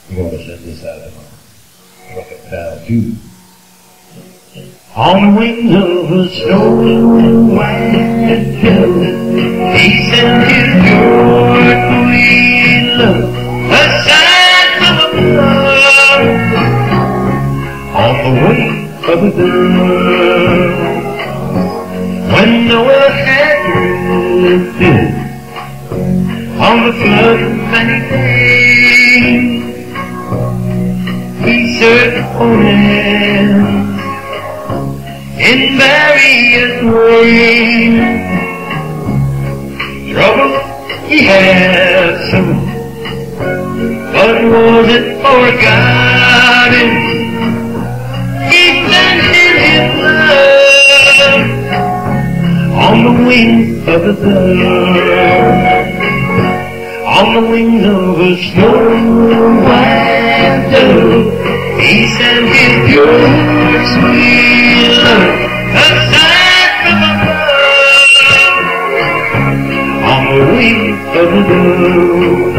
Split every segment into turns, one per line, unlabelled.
We're going to send this out of our trumpet pal too. On the wings of a snow white dove, he sent his George sweet love, a sign from above. On the wings of a dove, when Noah had drifted on the flood of many days, he searched for him in various ways. Trouble he had some, but wasn't forgotten. He sent his love on the wings of a dove, on the wings of a snow white dove. He sent his pure sweet love, a sign from above, on the wings of a dove.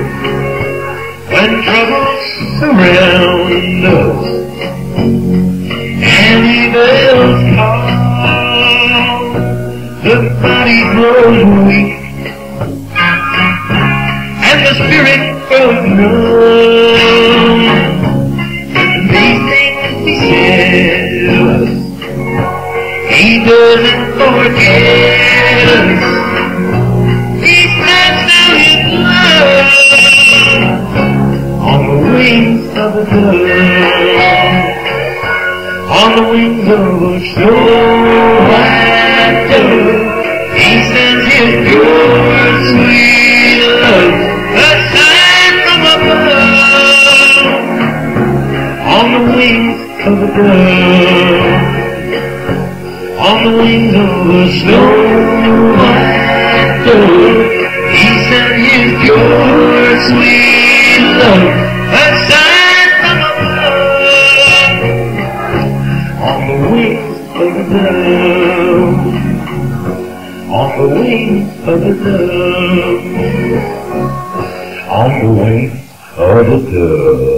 When troubles surround us and evils call, the body grows weak and the spirit grows numb. These things he said to us, he doesn't forget us. He sends out his love on the wings of a dove, on the wings of a snow white dove. He sends his pure sweet love, a sign from above, on the wings of a dove, on the wings of a snow white dove. He sent his pure sweet love, a sign from above, on the wings of a dove, on the wings of a dove, on the wings of a dove.